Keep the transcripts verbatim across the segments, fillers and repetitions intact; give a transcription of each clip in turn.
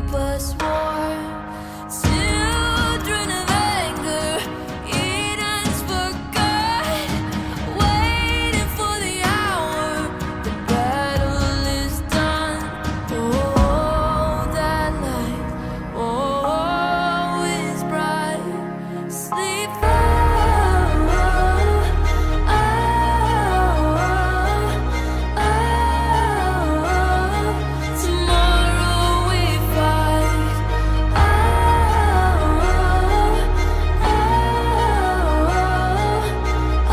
keep us warm. Children of anger, Eden's forgot, waiting for the hour the battle is done. Oh, that light, oh, is bright. Sleep well, oh, oh, oh, oh. Tomorrow we fight. Oh, oh, oh,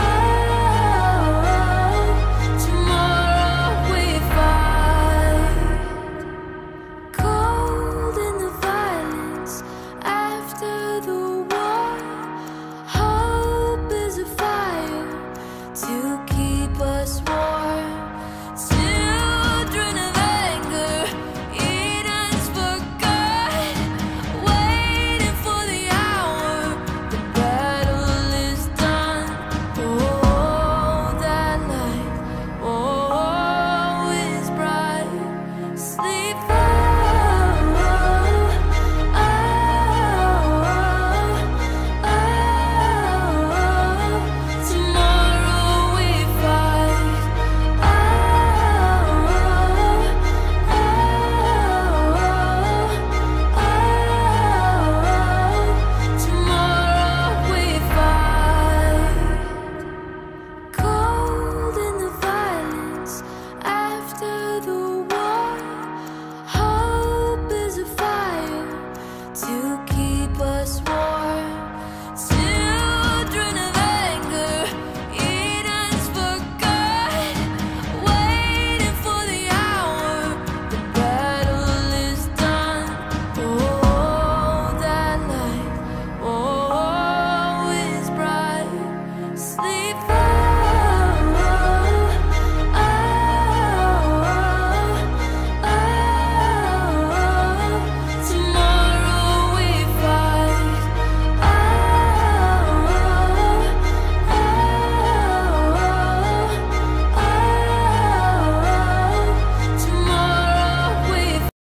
oh. Tomorrow we fight. Cold in the violence after the war. Hope is a fire to keep us warm. Children of anger, Eden's forgot, waiting for the hour the battle is done. Oh, that light, oh, is bright. Sleep well, oh, oh, oh, oh. Tomorrow we fight. Oh, oh, oh, oh. Tomorrow we fight. Cold in the violence after the war. Hope is a fire to keep us warm. Children of anger, Eden's forgot, waiting for the hour the battle is done. Oh, that light, oh, is bright. Sleep well.